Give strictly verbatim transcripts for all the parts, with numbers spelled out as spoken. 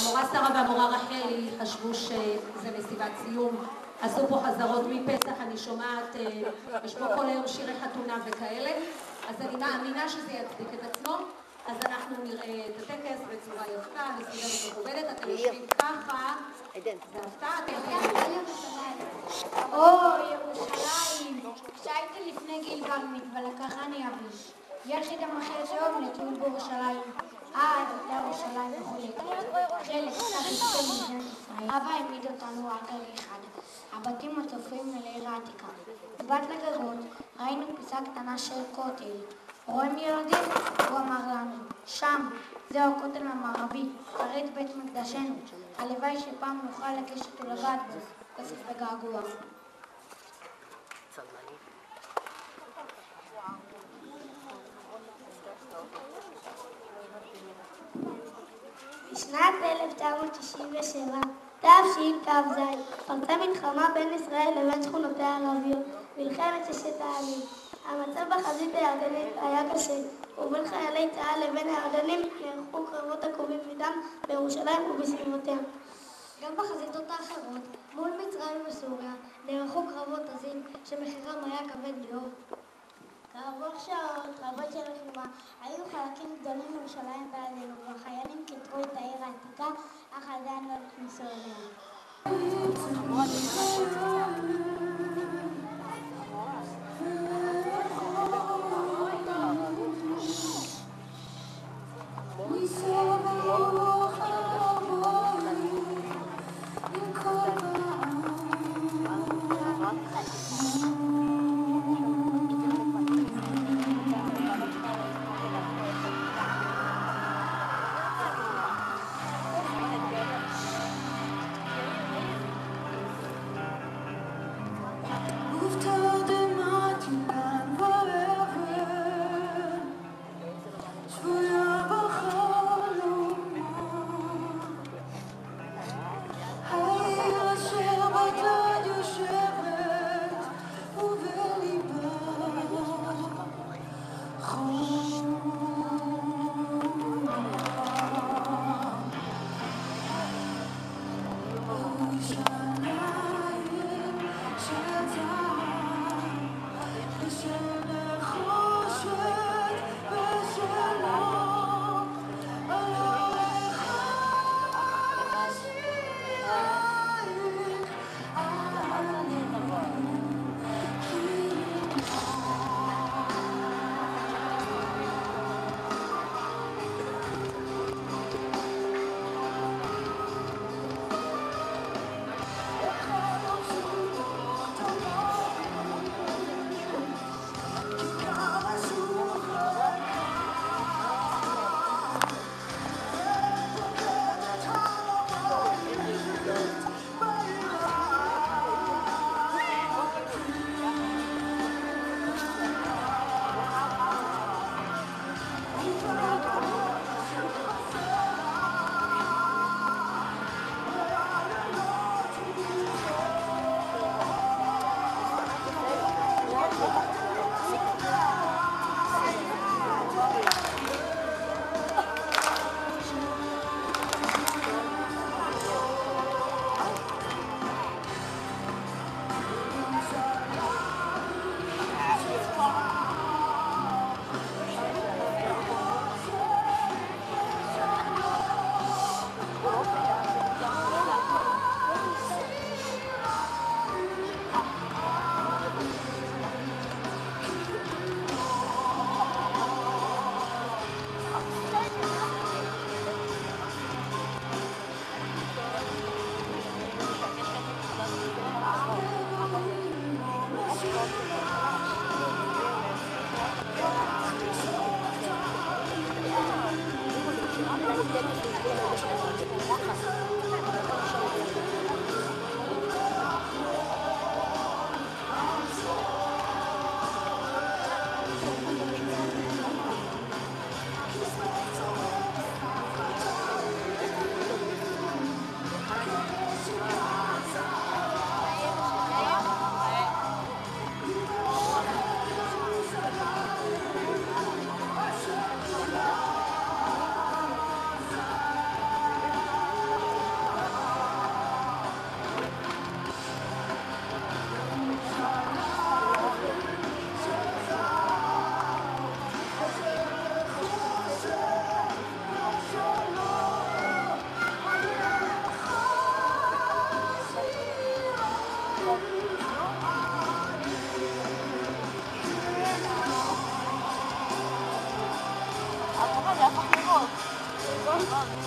המורה שרה והמורה רחלי חשבו שזה מסיבת סיום, עשו פה חזרות מפסח, אני שומעת, יש פה כל היום שירי חתונה וכאלה, אז אני מאמינה שזה יצדיק את עצמו, אז אנחנו נראה את הטקס בצורה יפה, מסודרת ומכובדת, אתם יושבים ככה, זה הפתעה, אתם יושבים. או, ירושלים, כשהייתי לפני גיל בר מצווה לקחני אבי, יש לי גם אחר שאוב לטיול בירושלים, אה, את אותה ירושלים וכולי. חלק קצת לפני מדינת ישראל. אבא העמיד אותנו רק על אחד, הבתים הצופים לעיר העתיקה. בת לגגות, ראינו פיסה קטנה של כותל. רואים ילדים? הוא אמר לנו, שם, זהו הכותל המערבי, כרת בית מקדשנו. הלוואי שפעם נוכל לגשת ולגעת בו, כסף וגעגוע. בשנת אלף תשע מאות תשעים ושבע, תשכ"ז, פרצה מלחמה בין ישראל לבין שכונותיה הערביות, מלחמת ששת הימים. המצב בחזית הירדנית היה קשה, ובין חיילי צה"ל לבין הירדנים נערכו קרבות עקובים מדם בירושלים ובסביבותיה. גם בחזיתות האחרות, מול מצרים וסוריה, נערכו קרבות עזים שמחירם היה כבד מאוד. כעבור שעות רבות של לחימה, היו חלקים גדולים מירושלים בעדינו, והחיילים כיתרו את העיר העתיקה, אך עדיין לא נכנסו אליה.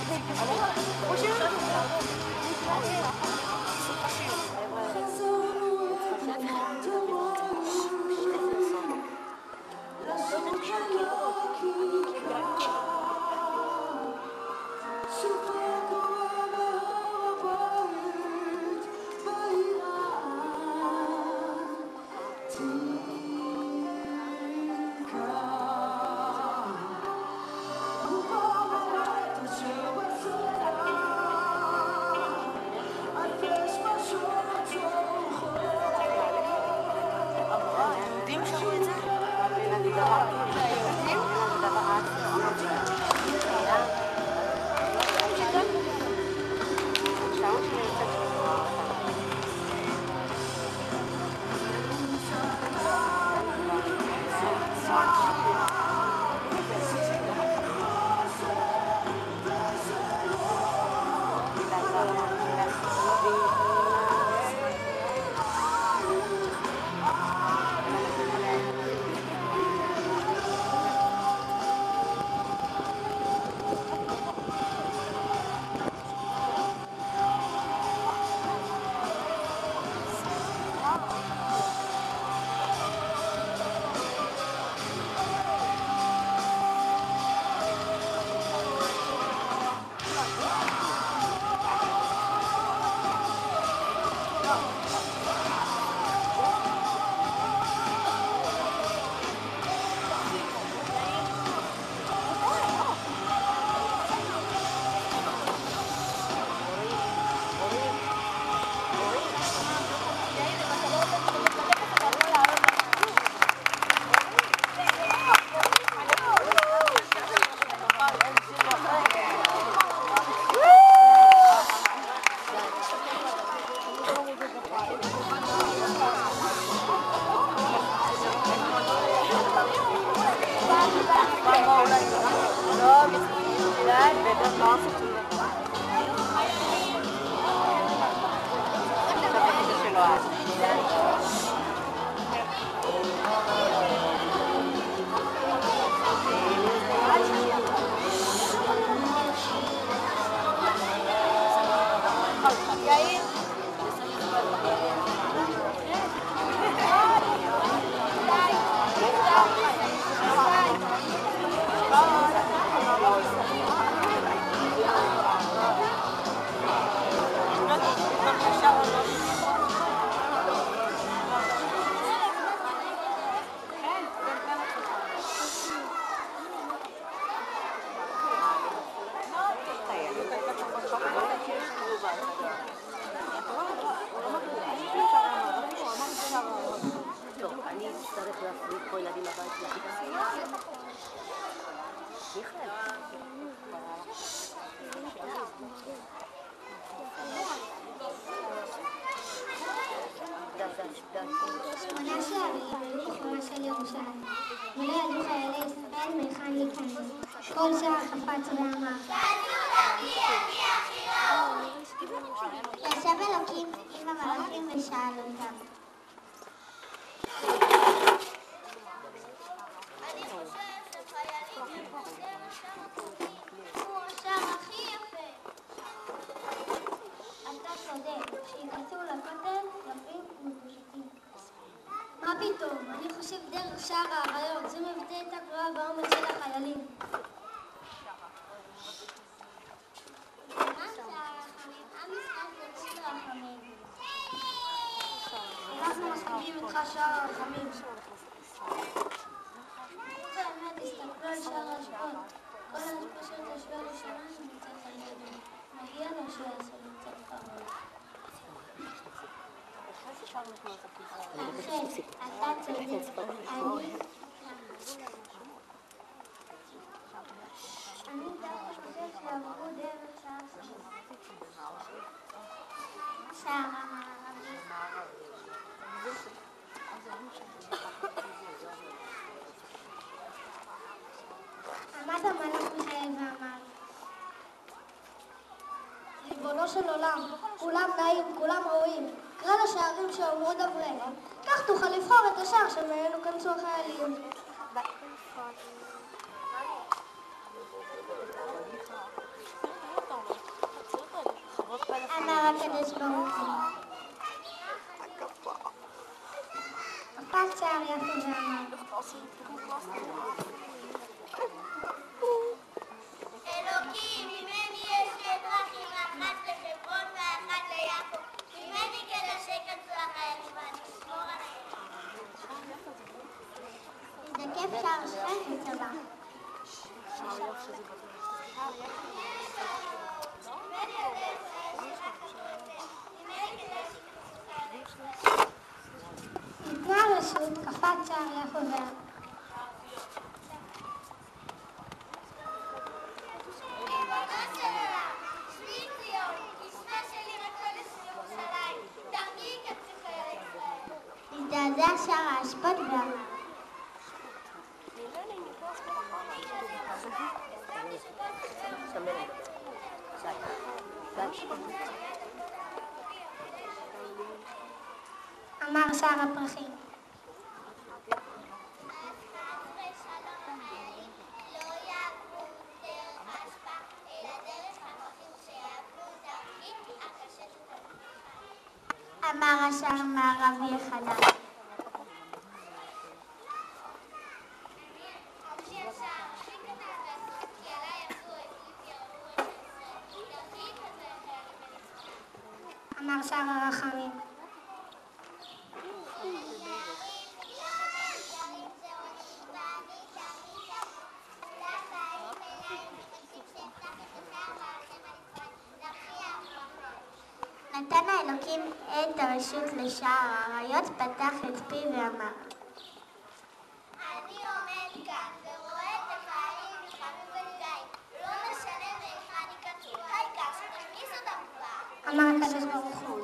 שמונה שערים לכבודה של ירושלים. ולא ידעו חיילי ישראל מהיכן להיכנס. כל שער קפץ ואמר. ישב אלוקים עם המלאכים ושאל אותם. אני חושב שחיילים הוא השער הכי יפה. אתה צודק, שיכנסו לכותל יפים ומקושטים. מה פתאום? אני חושב דרך שער האריות, זה מבטא את הגבורה והאומץ של החיילים. מה שער הרחמים? עם ישראל דורשים לרחמים. אנחנו מסכימים איתך שער הרחמים. באמת, תסתכלו על שער האשפות. כל האשפות של תושבי ירושלים נמצאת על ידו. מגיע לו שהוא יעשה למצאת קרוב. אחרי, אתה צודק. אני... אני דווקא חושב שעברו דרך שער שער המערבי. עמד המלאך מיכאל ואמר, ריבונו של עולם, כולם נעים, כולם רואים. קרא לשערים שאומרו דבריהם. כך תוכל לבחור את השער שממנו כנסו החיילים. הקדוש ברוך הוא. קפץ שער יעקב ואמר, אלוקים, ממני יש שתי דרכים, האחת לחברון והאחת ליעקב. ממני כדי שייכנסו החיילים ואני אשמור עליהם. הזדקף שער שכם וצבא. ניתנה הרשות, קפץ שער יעקב ואמר, הזדעזע שער האשפות ואמר, אמר שער הפרחים, אמר השער מערבי החדש, אמר שער הרחמים, נתן האלוקים את הרשות לשער האריות, פתח את פיו ואמר, אני עומד כאן ורואה את החיילים נלחמים בנפגעים. לא משנה מהיכן ייכנסו, העיקר שתכניס אותם כבר. אמר הקדוש ברוך הוא.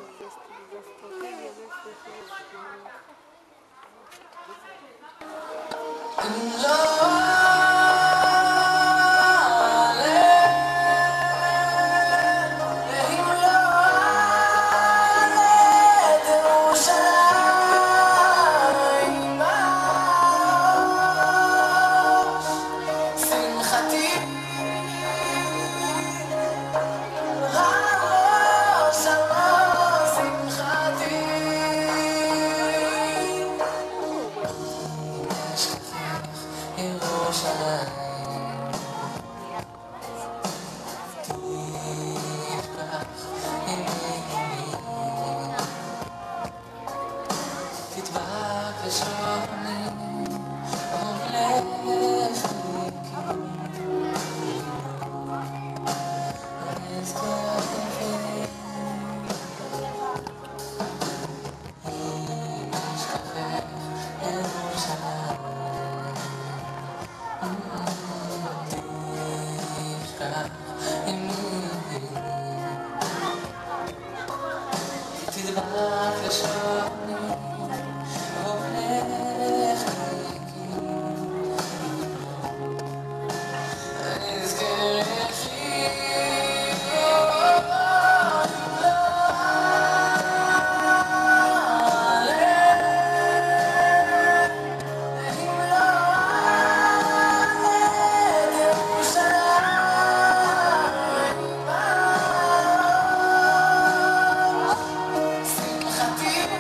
Happy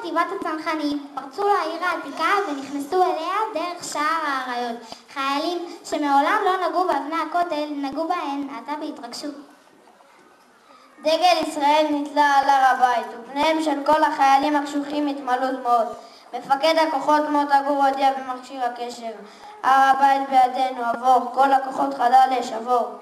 חטיבת הצנחנים פרצו לעיר העתיקה ונכנסו אליה דרך שער האריות. חיילים שמעולם לא נגעו באבני הכותל נגעו בהן עתה בהתרגשות. דגל ישראל נתלה על הר הבית, ופניהם של כל החיילים הקשוחים התמלאו דמעות. מפקד הכוחות מוטה גור הודיע במכשיר הקשר, הר הבית בידינו, עבור, כל הכוחות חד"ש, עבור.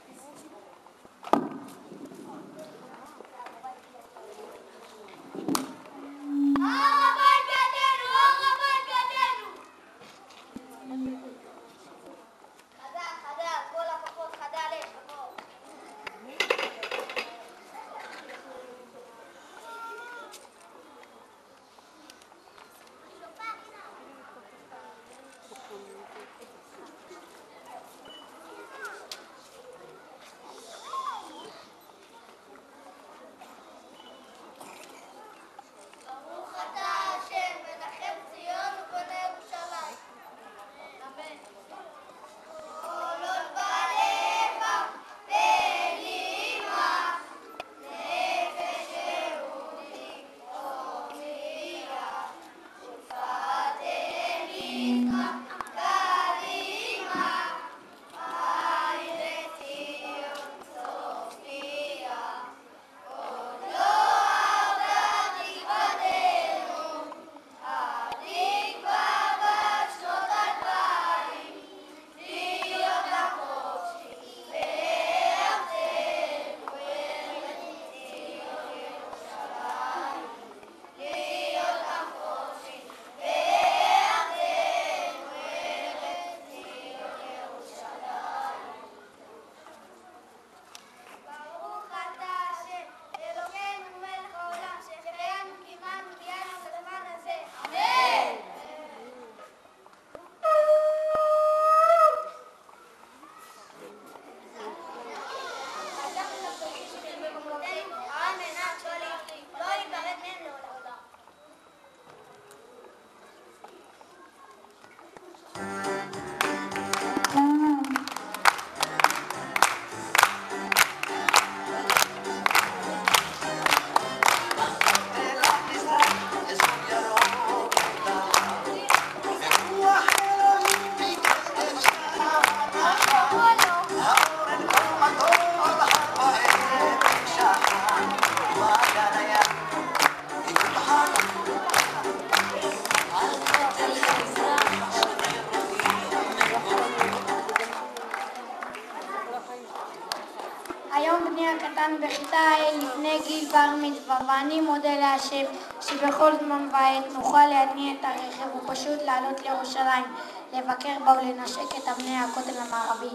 בכיתה ה' לפני גיל בר מצווה, ואני מודה להשם שבכל זמן ועת נוכל להתניע את הרכב ופשוט לעלות לירושלים, לבקר בה ולנשק את אבני הכותל המערבי.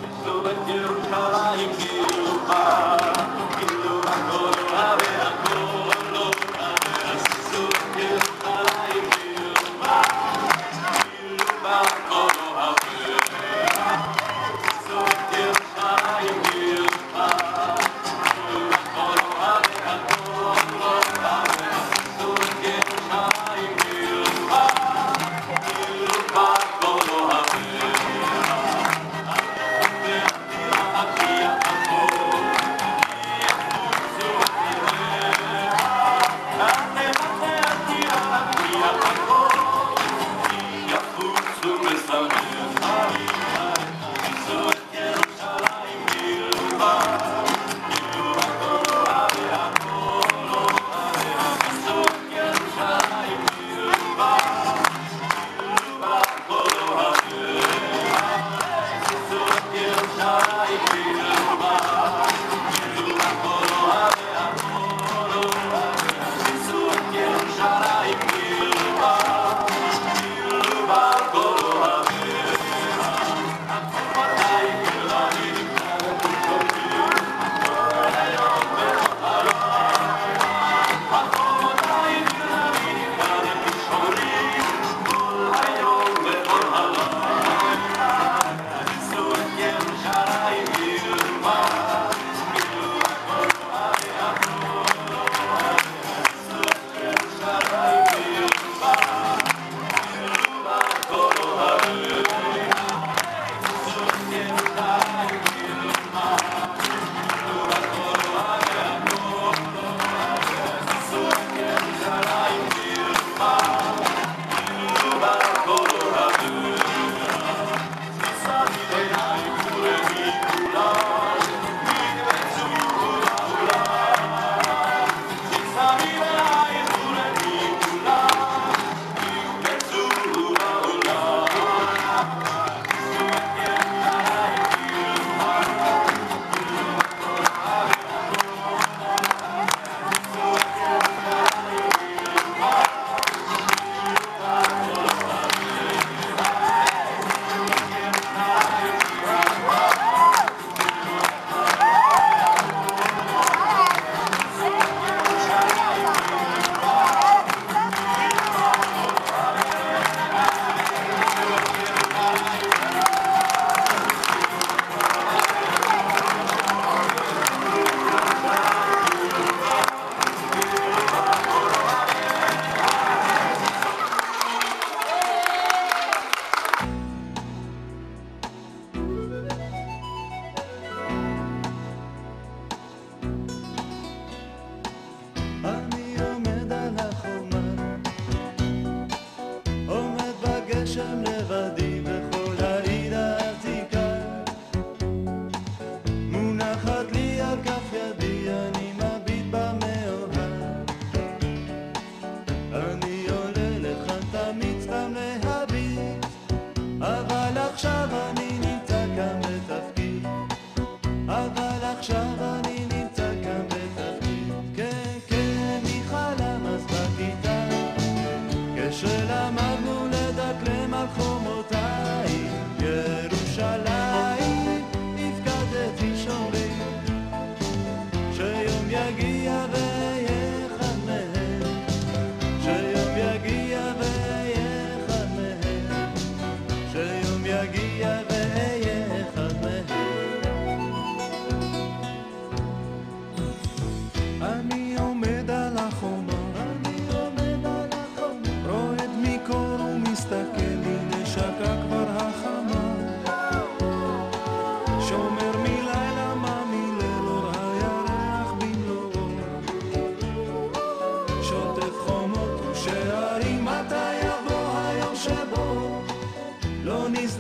ירושלים כאילו בא, כאילו הכל אוהב הכל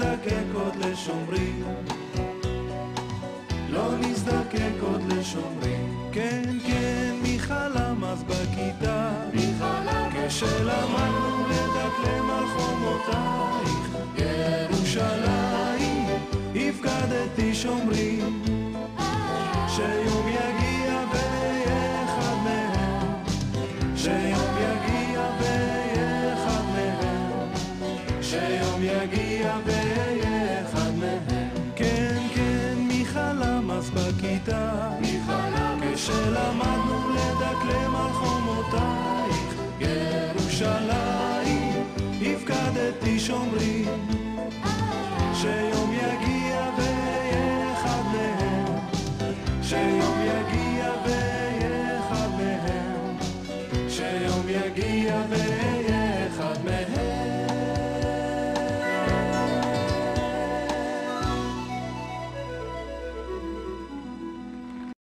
נזדקק עוד לשומרים, לא נזדקק עוד לשומרים. כן, כן, מי חלם אז בכיתה, כשלמדנו לדקלם על חומותייך, ירושלים, הפקדתי שומרים, שיום יגיע ויהיה אחד מהם, שיום יגיע ויהיה אחד מהם, שיום יגיע ויהיה אחד מהם. כן, כן, מי חלם אז בכיתה, כשלמדנו לדקלם על חומותייך, ירושלים, הפקדתי שומרים,